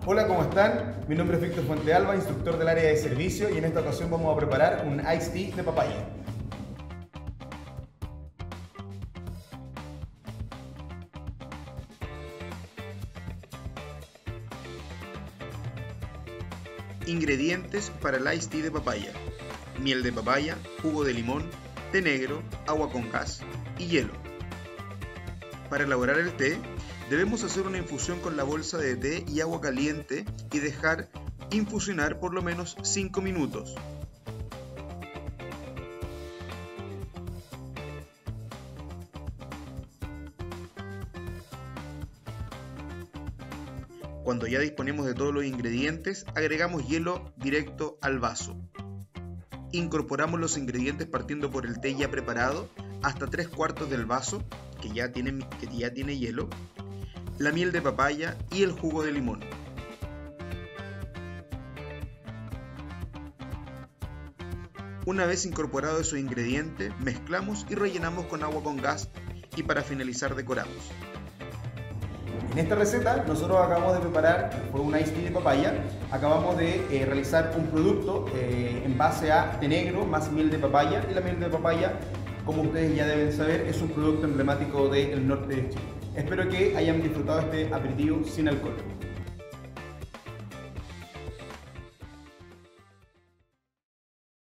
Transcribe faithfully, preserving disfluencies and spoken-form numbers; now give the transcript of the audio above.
Hola, ¿cómo están? Mi nombre es Víctor Fuentealba, instructor del área de servicio, y en esta ocasión vamos a preparar un Iced Tea de papaya. Ingredientes para el Iced Tea de papaya: miel de papaya, jugo de limón, té negro, agua con gas y hielo. Para elaborar el té, debemos hacer una infusión con la bolsa de té y agua caliente y dejar infusionar por lo menos cinco minutos. Cuando ya disponemos de todos los ingredientes, agregamos hielo directo al vaso. Incorporamos los ingredientes partiendo por el té ya preparado hasta tres cuartos del vaso, que ya tiene, que ya tiene hielo, la miel de papaya y el jugo de limón. Una vez incorporados esos ingredientes, mezclamos y rellenamos con agua con gas, y para finalizar decoramos. En esta receta nosotros acabamos de preparar, fue un Iced Tea de papaya. Acabamos de eh, realizar un producto eh, en base a té negro más miel de papaya, y la miel de papaya, como ustedes ya deben saber, es un producto emblemático del norte de Chile. Espero que hayan disfrutado este aperitivo sin alcohol.